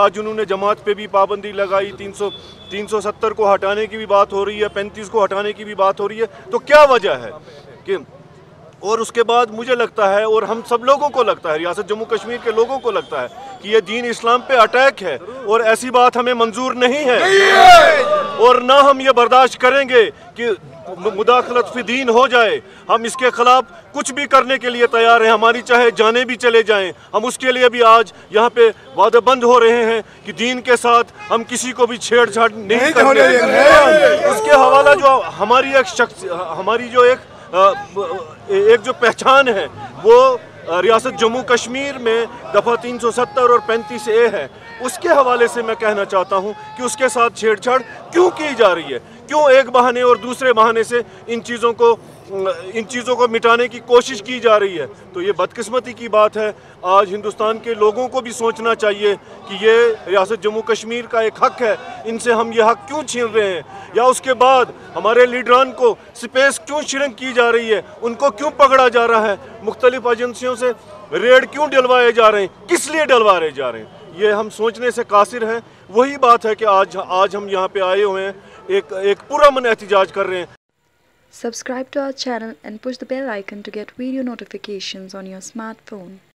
آج انہوں نے جماعت پہ بھی پابندی لگائی, 370 کو ہٹانے کی بھی بات ہو رہی ہے, 35 کو ہٹانے کی بھی بات ہو رہی ہے. تو کیا وجہ ہے کہ اور اس کے بعد مجھے لگتا ہے اور ہم سب لوگوں کو لگتا ہے, ریاست جموں کشمیر کے لوگوں کو لگتا ہے کہ یہ دین اسلام پہ اٹیک ہے, اور ایسی بات ہمیں منظور نہیں ہے, اور نہ ہم یہ برداشت کریں گے کہ مداخلت فی دین ہو جائے. ہم اس کے خلاف کچھ بھی کرنے کے لیے تیار ہیں, ہماری چاہے جانیں بھی چلے جائیں. ہم اس کے لیے بھی آج یہاں پہ وعدہ بند ہو رہے ہیں کہ دین کے ساتھ ہم کسی کو بھی چھیڑ چھاڑ نہیں کرنے دیں گے. اس کے حوالہ جو ہماری جو ایک جو پہچان ہے وہ ریاست جموں کشمیر میں دفعہ 370 اور 35A ہے, اس کے حوالے سے میں کہنا چاہتا ہوں کہ اس کے ساتھ چھیڑ چھاڑ کیوں کی جا رہی ہے, کیوں ایک بہانے اور دوسرے بہانے سے ان چیزوں کو مٹانے کی کوشش کی جا رہی ہے. تو یہ بدقسمتی کی بات ہے. آج ہندوستان کے لوگوں کو بھی سوچنا چاہیے کہ یہ ریاست جموں کشمیر کا ایک حق ہے, ان سے ہم یہ حق کیوں چھین رہے ہیں, یا اس کے بعد ہمارے لیڈران کو سپیس کیوں شرنک کی جا رہی ہے, ان کو کیوں پکڑا جا رہا ہے, مختلف ایجنسیوں سے ریڈ کیوں ڈلوائے جا رہے ہیں, کس لیے ڈلوائے جا رہے ہیں. یہ ہم سوچنے سے قاصر ہیں. وہی بات ہے کہ آج ہم یہاں پہ آئے ہوئے ہیں, ایک پرامن احتجاج کر رہے ہیں. Subscribe to our channel and push the bell icon to get video notifications on your smartphone.